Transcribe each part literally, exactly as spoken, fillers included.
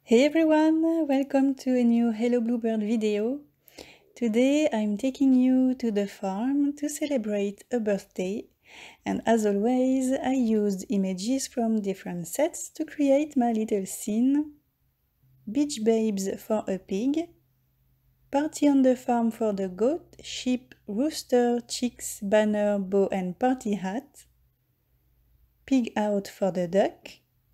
Hey everyone, welcome to a new Hello Bluebird video. Today I'm taking you to the farm to celebrate a birthday, and as always I used images from different sets to create my little scene. Beach babes for a pig, party on the farm for the goat, sheep, rooster, chicks, banner, bow and party hat, pig out for the duck,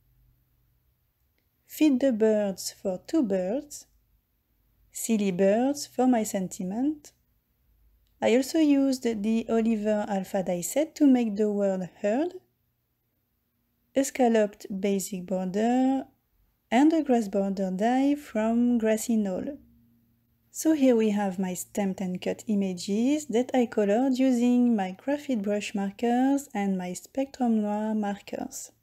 feed the birds for two birds, silly birds for my sentiment. I also used the Oliver Alpha die set to make the word heard, a scalloped basic border, and a grass border die from Grassy Knoll. So here we have my stamped and cut images that I colored using my graphite brush markers and my Spectrum Noir markers.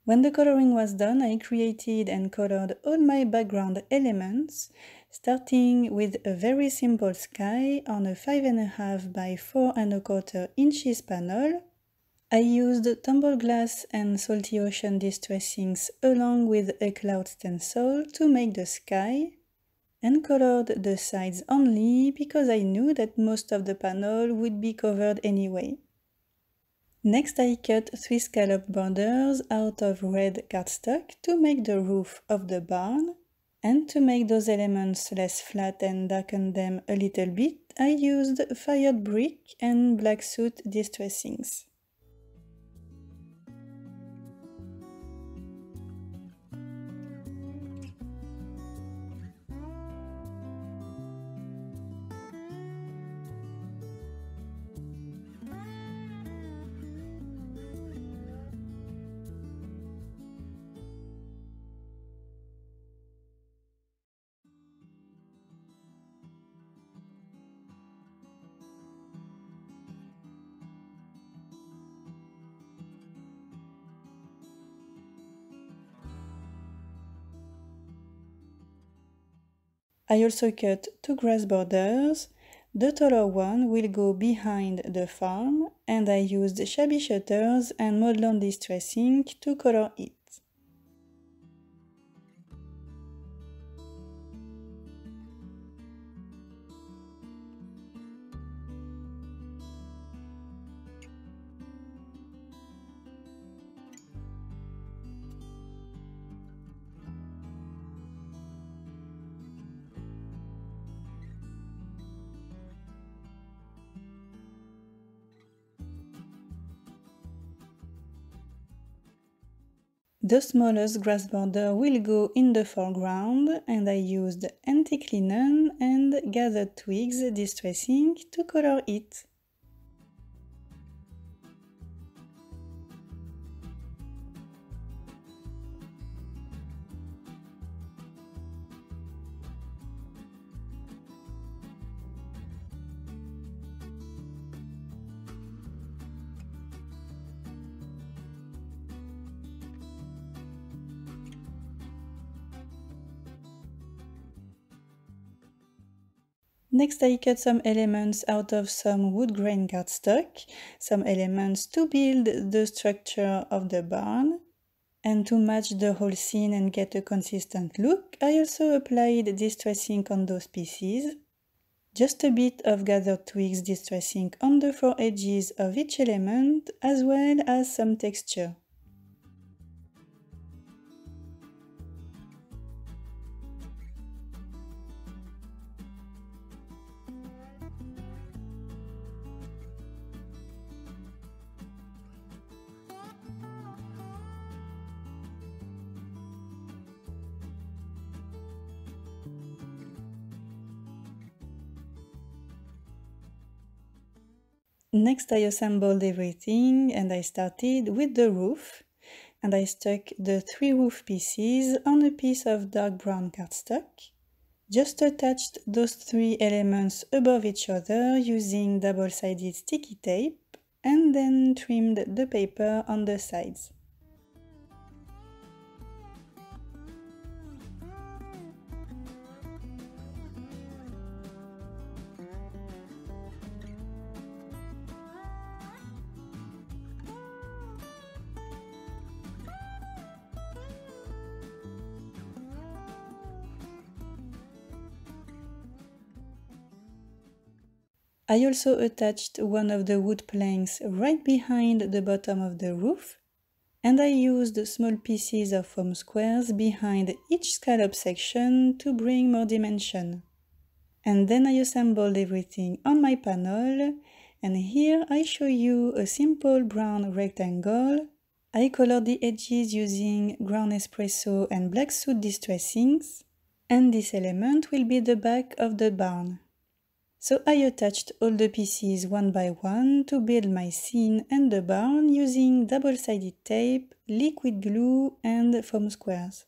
When the coloring was done, I created and colored all my background elements, starting with a very simple sky on a five and a half by four and a quarter inches panel. I used tumble glass and salty ocean distressings along with a cloud stencil to make the sky, and colored the sides only because I knew that most of the panel would be covered anyway. Next, I cut three scallop borders out of red cardstock to make the roof of the barn, and to make those elements less flat and darken them a little bit, I used fired brick and black soot distressings. I also cut two grass borders. The taller one will go behind the farm, and I used shabby shutters and Modlon distressing to color it. The smallest grass border will go in the foreground, and I used antique linen and gathered twigs distressing to color it. Next, I cut some elements out of some wood grain cardstock, some elements to build the structure of the barn. And to match the whole scene and get a consistent look, I also applied distressing on those pieces. Just a bit of gathered twigs distressing on the four edges of each element, as well as some texture. Next, I assembled everything and I started with the roof, and I stuck the three roof pieces on a piece of dark brown cardstock. Just attached those three elements above each other using double-sided sticky tape, and then trimmed the paper on the sides. I also attached one of the wood planks right behind the bottom of the roof, and I used small pieces of foam squares behind each scallop section to bring more dimension. And then I assembled everything on my panel, and here I show you a simple brown rectangle. I colored the edges using ground espresso and black soot distressings, and this element will be the back of the barn. So I attached all the pieces one by one to build my scene and the barn using double-sided tape, liquid glue and foam squares.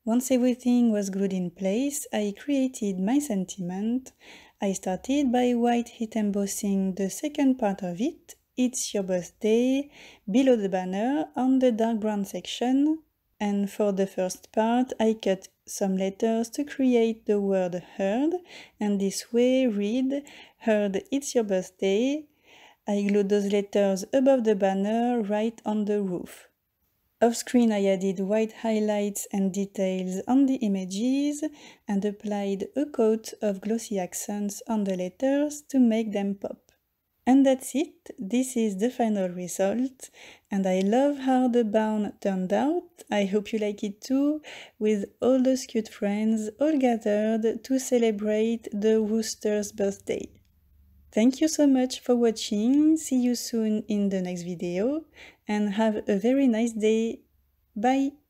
Once everything was glued in place, I created my sentiment. I started by white heat embossing the second part of it, It's Your Birthday, below the banner on the dark brown section. And for the first part, I cut some letters to create the word heard, and this way read, Heard, It's Your Birthday. I glued those letters above the banner right on the roof. Off screen I added white highlights and details on the images and applied a coat of glossy accents on the letters to make them pop. And that's it, this is the final result, and I love how the barn turned out. I hope you like it too, with all those cute friends all gathered to celebrate the rooster's birthday. Thank you so much for watching, see you soon in the next video, and have a very nice day. Bye!